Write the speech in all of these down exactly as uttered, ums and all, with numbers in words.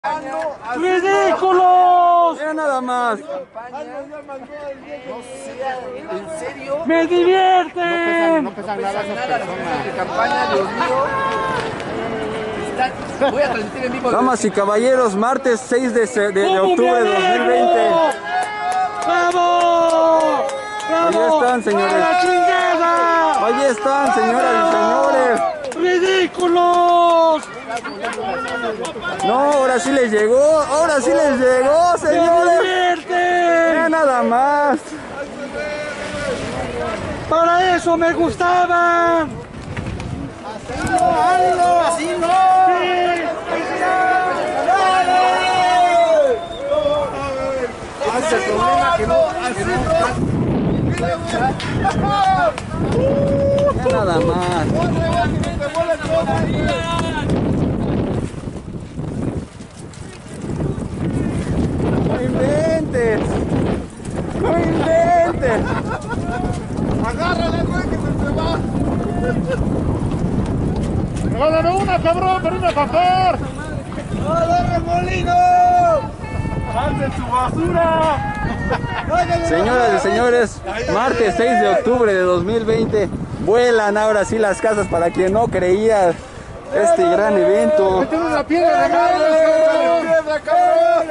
¡Ridículos! Mira nada más. No sea, ¿en serio? ¡Me divierte! No pesan nada esas personas de campaña, Dios mío. Están- Voy a transmitir en vivo. Damas y caballeros, martes seis de, se- de- de octubre de dos mil veinte. ¡Vamos! ¡Vamos! Ahí están, señores. ¡A la chingada! Ahí están, señoras y señores. ¡Ridículos! No, ahora sí les llegó. Ahora sí les llegó, ¡Me señores. divierten! Mira nada más. ¡Para eso me gustaban! Así no. Ese es el problema que no. Que no. Mira nada más. No inventes. No inventes. Agárrala, güey, que se te va. Regálame una, cabrón, pero una papel. ¡Agarra el molino! ¡Anden su basura! Señoras y señores, martes seis de octubre de dos mil veinte, vuelan ahora sí las casas para quien no creía este gran evento. ¡Tiene una piedra, regálale una piedra, cabrón!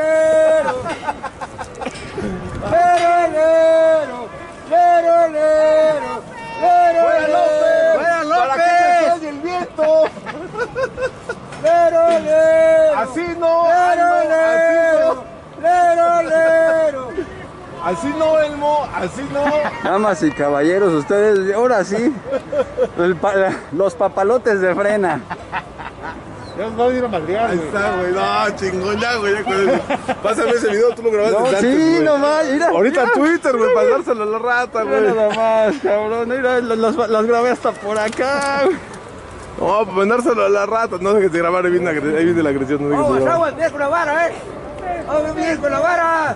¡Lero, lero! ¡Fuera López! ¡Fuera López! ¡Para que te oye el viento! ¡Lero, lero! ¡Así no! ¡Lero, lero! ¡Lero, lero! Así no, Elmo, así no. Damas y caballeros, ustedes, ahora sí, el pa- los papalotes de frena. Ya nos va a ir a madrear. Ahí está, güey. No, chingón, ya, güey. Ya con eso. Pásame ese video, tú lo grabaste No, antes, sí, güey. nomás, mira. Ahorita mira. Twitter, güey, para dárselo a la rata, Mira güey. nada más, cabrón, mira, los, los- los grabé hasta por acá. No, para mandárselo a la rata. No dejes de grabar, ahí viene, la agre- ahí viene la agresión. No dejes de grabar. ¡Vamos, bien con la vara, eh! ¡Vamos bien con la vara!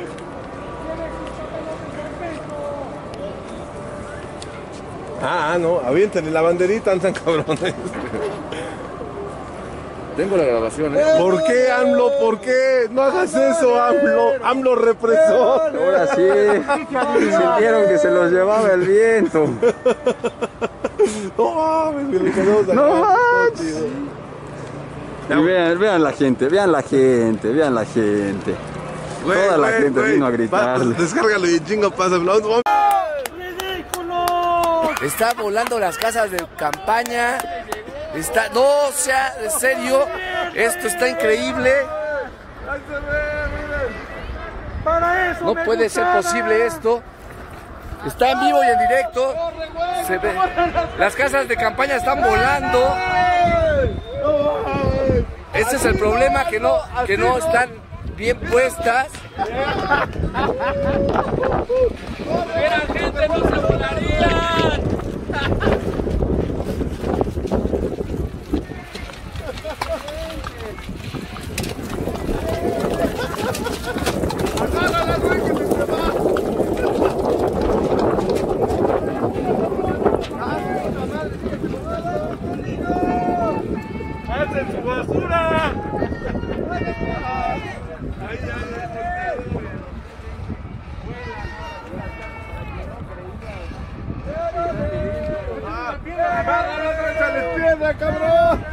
Ah, ah, no, aviéntenle la banderita, andan cabrones. Tengo la grabación, eh. ¿Por qué, AMLO? ¿Por qué? No hagas eso, AMLO. AMLO represor. Ahora sí, sintieron que se los llevaba el viento. No mames, que le quedamos acá. No manches. Chido. Y vean, vean la gente, vean la gente, vean la gente. Güey, Toda la güey, gente güey. vino a Va, gritarle. Descárgalo y chingo, pásamelo. ¡Ridículos! Está volando las casas de campaña. Está, no, o sea, en serio, esto está increíble. ¡Para eso No me puede ser gustaban! posible esto. Está en vivo y en directo. Se ve. Las casas de campaña están volando. Ese es el problema, que no, que no están bien puestas. ¡Era gente, no se volarían! ¡Hacen su basura! ¡Échale piedra, cabrón!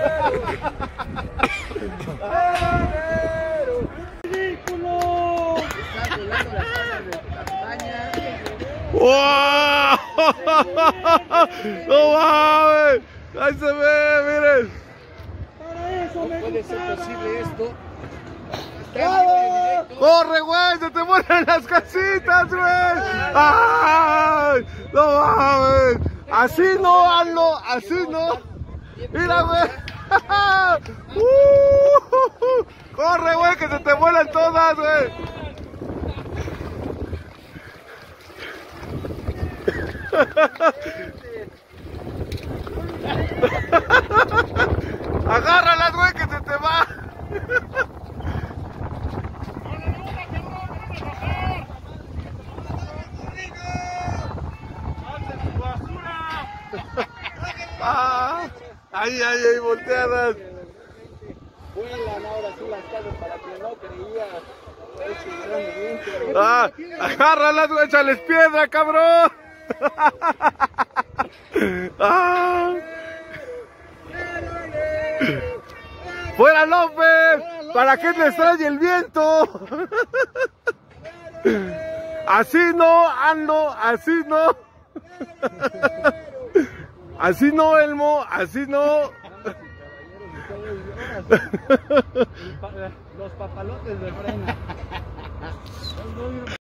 ¡Ridículos! ¡Wow! ¡No mames! ¡Ahí se ve, miren! ¡Para eso me Puede ser gustaban! posible esto. Está en vivo y en directo. ¡Corre, güey! ¡Se te mueren las casitas, güey! ¡Ay! ¡No mames! Así no, hazlo, así no. Mira, güey. ¡Uh! ¡Corre, güey! ¡Que se te vuelan todas, güey! Agárralas, güey, que se te va. Ah, ay, ay, ay, volteadas. Vuelan ahora sí las casas. para quien no creía. Este gran evento. Ah, agárralas, güey, échales piedra, cabrón. Ah. ¡Fuera López! ¿Para qué les trae el viento? Así no, ando, así no. Así no, Elmo, así no. Los papalotes de frena.